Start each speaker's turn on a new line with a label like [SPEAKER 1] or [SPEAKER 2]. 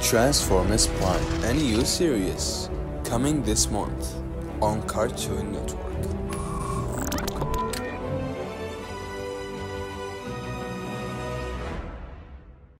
[SPEAKER 1] Transformers Prime NEU series coming this month on Cartoon Network.